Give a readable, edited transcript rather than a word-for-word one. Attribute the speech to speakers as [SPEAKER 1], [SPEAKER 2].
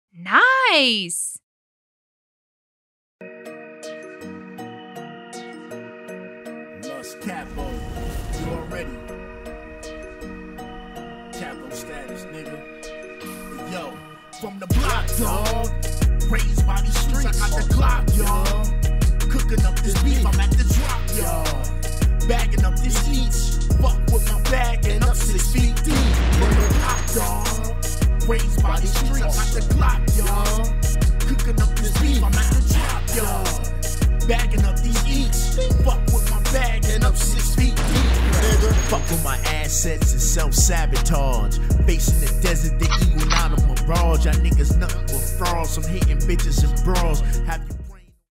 [SPEAKER 1] Nice!
[SPEAKER 2] Lost Capo, you already. Capo status, nigga. Yo, from the block, dog. Raised by these streets, I got the Glock, y'all. Cooking up this beef, I'm at the drop, y'all. Bagging up this eats. Fuck with my bag and up 6 feet deep. From the block, dog. Raised by these streets, I got the Glock, y'all. Cooking up this beef, I'm at the drop, y'all. Bagging up these eats. Fuck with my bag and up 6 feet deep. Nigga. Fuck with my assets and self-sabotage. Facing the desert, the eagle out of my barrage. Y'all niggas nothing but frauds. I'm hitting bitches and bras. Have you